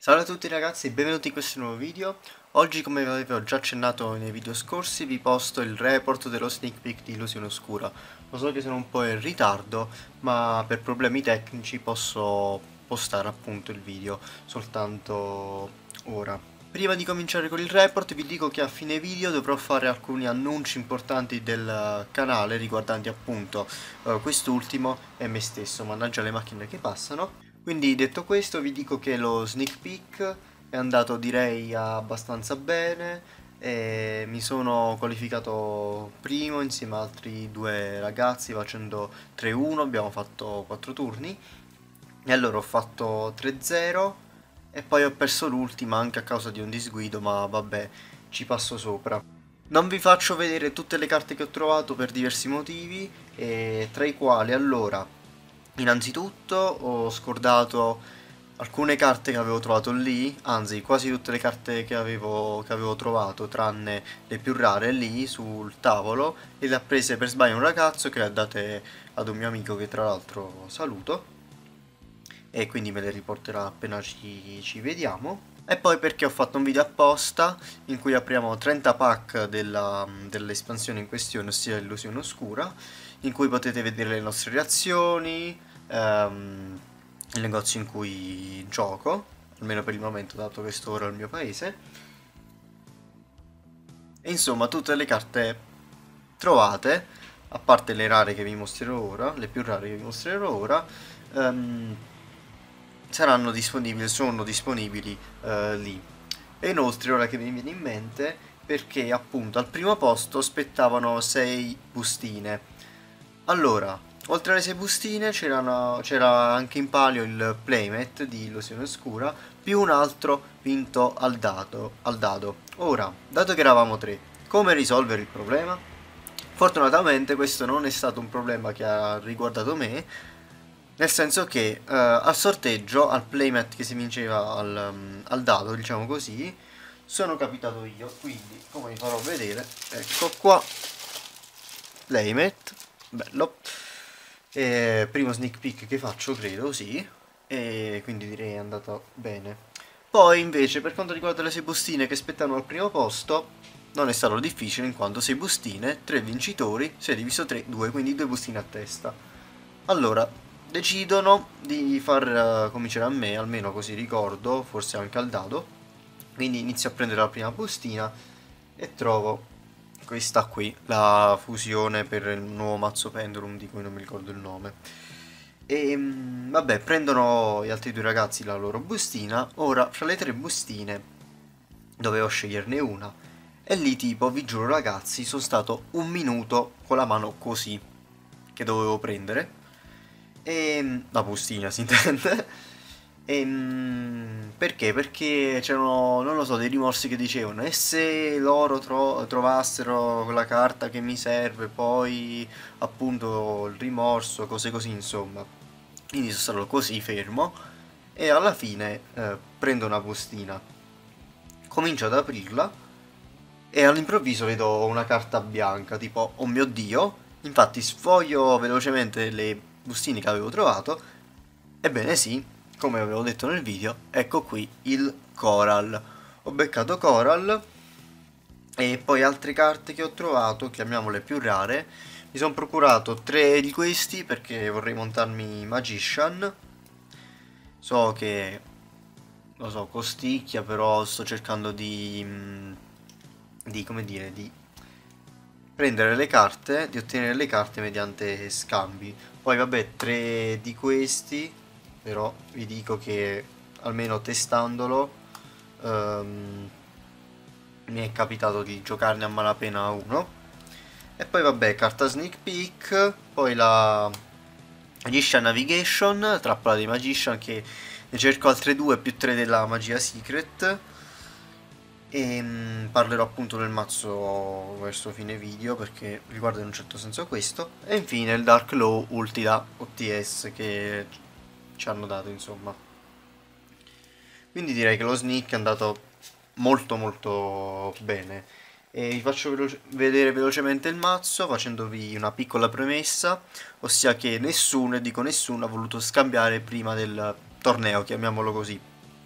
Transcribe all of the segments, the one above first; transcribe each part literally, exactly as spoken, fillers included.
Salve a tutti ragazzi e benvenuti in questo nuovo video. Oggi, come vi avevo già accennato nei video scorsi, vi posto il report dello sneak peek di Illusione Oscura. Lo so che sono un po' in ritardo, ma per problemi tecnici posso postare appunto il video soltanto ora. Prima di cominciare con il report vi dico che a fine video dovrò fare alcuni annunci importanti del canale riguardanti appunto uh, quest'ultimo e me stesso, mannaggia le macchine che passano. Quindi detto questo vi dico che lo sneak peek è andato direi abbastanza bene e mi sono qualificato primo insieme ad altri due ragazzi facendo tre uno, abbiamo fatto quattro turni e allora ho fatto tre zero e poi ho perso l'ultima anche a causa di un disguido, ma vabbè, ci passo sopra. Non vi faccio vedere tutte le carte che ho trovato per diversi motivi, e tra i quali allora innanzitutto ho scordato alcune carte che avevo trovato lì, anzi quasi tutte le carte che avevo, che avevo trovato tranne le più rare lì sul tavolo, e le ha prese per sbaglio un ragazzo che le ha date ad un mio amico che tra l'altro saluto e quindi me le riporterà appena ci, ci vediamo. E poi perché ho fatto un video apposta in cui apriamo trenta pack dell'espansione in questione, ossia Illusione Oscura, in cui potete vedere le nostre reazioni, ehm, il negozio in cui gioco, almeno per il momento dato che sto ora al mio paese, e insomma tutte le carte trovate, a parte le rare che vi mostrerò ora, le più rare che vi mostrerò ora, ehm, saranno disponibili, sono disponibili eh, lì. E inoltre ora che mi viene in mente, perché appunto al primo posto spettavano sei bustine. Allora, oltre alle sei bustine c'era anche in palio il playmat di Illusione Oscura più un altro vinto al dado, al dado. Ora, dato che eravamo tre, come risolvere il problema? Fortunatamente questo non è stato un problema che ha riguardato me, nel senso che uh, al sorteggio, al playmat che si vinceva al, um, al dado, diciamo così, sono capitato io. Quindi, come vi farò vedere, ecco qua, playmat, bello. E primo sneak peek che faccio, credo, sì. E quindi direi è andato bene. Poi invece, per quanto riguarda le sei bustine che aspettano al primo posto, non è stato difficile in quanto sei bustine, tre vincitori, sei diviso tre, due, quindi due bustine a testa. Allora, decidono di far uh, cominciare a me, almeno così ricordo, forse anche al dado. Quindi inizio a prendere la prima bustina e trovo questa qui, la fusione per il nuovo mazzo Pendulum di cui non mi ricordo il nome. E vabbè, prendono gli altri due ragazzi la loro bustina. Ora, fra le tre bustine dovevo sceglierne una, e lì tipo, vi giuro ragazzi, sono stato un minuto con la mano così che dovevo prendere. E la bustina si intende. E, perché? Perché c'erano, non lo so, dei rimorsi che dicevano: e se loro tro trovassero quella carta che mi serve, poi appunto il rimorso, cose così, insomma. Quindi sono stato così fermo e alla fine eh, prendo una bustina, comincio ad aprirla e all'improvviso vedo una carta bianca, tipo oh mio Dio. Infatti sfoglio velocemente le bustine che avevo trovato. Ebbene sì, come avevo detto nel video, ecco qui il Coral. Ho beccato Coral e poi altre carte che ho trovato, chiamiamole più rare. Mi sono procurato tre di questi perché vorrei montarmi Magician. So che, lo so, costicchia, però sto cercando di, di come dire, di prendere le carte, di ottenere le carte mediante scambi. Poi vabbè, tre di questi, però vi dico che almeno testandolo um, mi è capitato di giocarne a malapena uno. E poi vabbè, carta sneak peek, poi la Magician Navigation, trappola di Magician, che ne cerco altre due più tre della magia secret. E mh, parlerò appunto del mazzo verso fine video perché riguarda in un certo senso questo. E infine il Dark Law ulti da O T S che ci hanno dato, insomma. Quindi direi che lo sneak è andato molto molto bene. E vi faccio veloce vedere velocemente il mazzo facendovi una piccola premessa, ossia che nessuno, e dico nessuno, ha voluto scambiare prima del torneo, chiamiamolo così.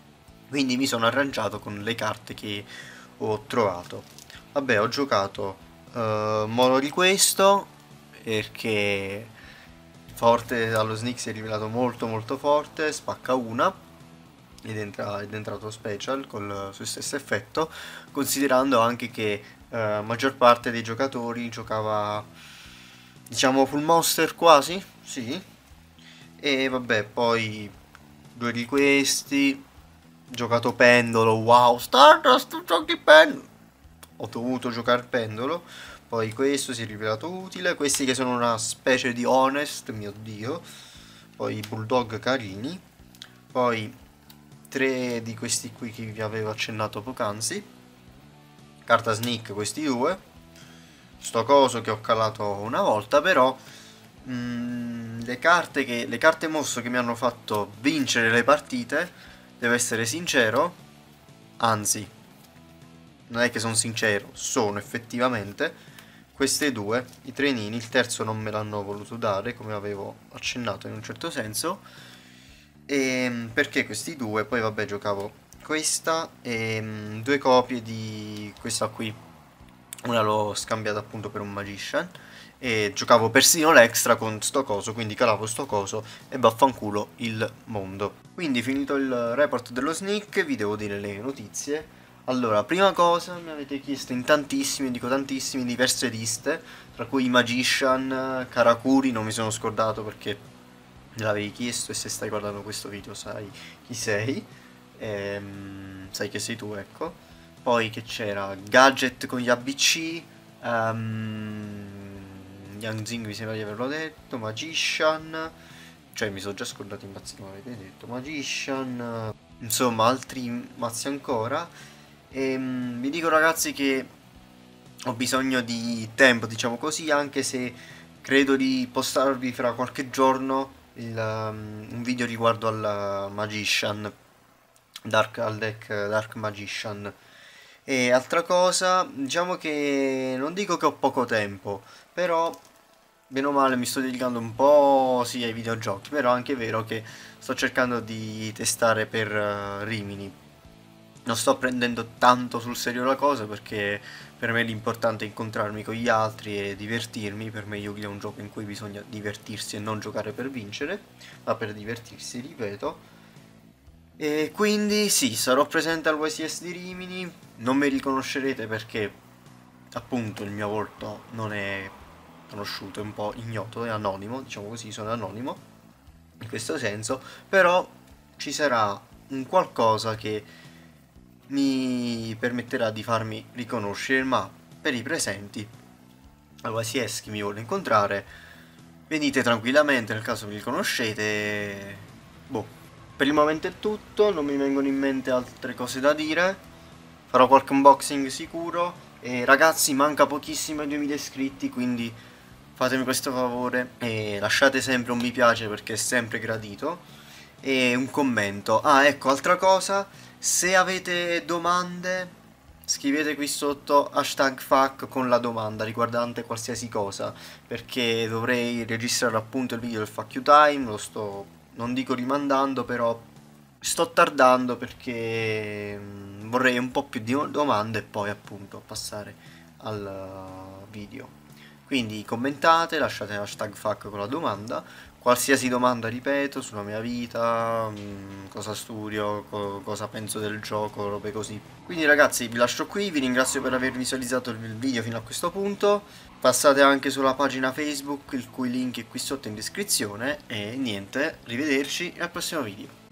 quindi mi sono arrangiato con le carte che ho trovato. Vabbè, ho giocato uh, mono di questo perché forte allo sneak si è rivelato molto molto forte, spacca una ed, entra, ed è entrato special col suo stesso effetto, considerando anche che la uh, maggior parte dei giocatori giocava, diciamo, full monster quasi, sì, e vabbè, poi due di questi, giocato pendolo, wow, Stardust, tu giochi pendolo, ho dovuto giocare pendolo, poi questo si è rivelato utile, questi che sono una specie di honest, mio dio, poi i bulldog carini, poi tre di questi qui che vi avevo accennato poc'anzi, carta sneak questi due, sto coso che ho calato una volta, però mm, le carte che le carte mosso che mi hanno fatto vincere le partite, devo essere sincero, anzi non è che sono sincero, sono effettivamente queste due, i trenini. Il terzo non me l'hanno voluto dare, come avevo accennato in un certo senso, e perché questi due, poi vabbè giocavo questa e mm, due copie di questa qui, una l'ho scambiata appunto per un Magician e giocavo persino l'extra con sto coso, quindi calavo sto coso e vaffanculo il mondo. Quindi finito il report dello sneak vi devo dire le notizie. Allora, prima cosa, mi avete chiesto in tantissimi, dico tantissimi, diverse liste, tra cui i Magician, Karakuri, non mi sono scordato perché me l'avevi chiesto e se stai guardando questo video sai chi sei, ehm, sai che sei tu, ecco. Poi che c'era Gadget con gli A B C, um, Yang Zing mi sembra di averlo detto, Magician, cioè mi sono già scordato i mazzi come avete detto, Magician, insomma altri mazzi ancora. E mm, vi dico ragazzi che ho bisogno di tempo, diciamo così, anche se credo di postarvi fra qualche giorno il, um, un video riguardo al Magician, Dark, al deck Dark Magician. E altra cosa, diciamo che non dico che ho poco tempo, però bene o male mi sto dedicando un po' sì ai videogiochi, però è anche vero che sto cercando di testare per uh, Rimini. Non sto prendendo tanto sul serio la cosa perché per me l'importante è incontrarmi con gli altri e divertirmi. Per me Yu-Gi-Oh! È un gioco in cui bisogna divertirsi e non giocare per vincere, ma per divertirsi, ripeto. E quindi sì, sarò presente al Y C S di Rimini, non mi riconoscerete perché appunto il mio volto non è conosciuto, è un po' ignoto, è anonimo, diciamo così, sono anonimo in questo senso, però ci sarà un qualcosa che mi permetterà di farmi riconoscere, ma per i presenti, al Y C S chi mi vuole incontrare, venite tranquillamente nel caso mi riconoscete. Boh, per il momento è tutto, non mi vengono in mente altre cose da dire, farò qualche unboxing sicuro e ragazzi manca pochissimo ai duemila iscritti, quindi fatemi questo favore e lasciate sempre un mi piace perché è sempre gradito e un commento. Ah, ecco, altra cosa, se avete domande scrivete qui sotto hashtag fuck con la domanda riguardante qualsiasi cosa, perché dovrei registrare appunto il video del fuck you time, lo sto, non dico rimandando, però sto tardando perché mm, vorrei un po' più di domande e poi appunto passare al video. Quindi commentate, lasciate hashtag fuck con la domanda, qualsiasi domanda, ripeto, sulla mia vita, mh, cosa studio, co cosa penso del gioco, robe così. Quindi ragazzi vi lascio qui, vi ringrazio per aver visualizzato il video fino a questo punto, passate anche sulla pagina Facebook, il cui link è qui sotto in descrizione e niente, arrivederci e al prossimo video.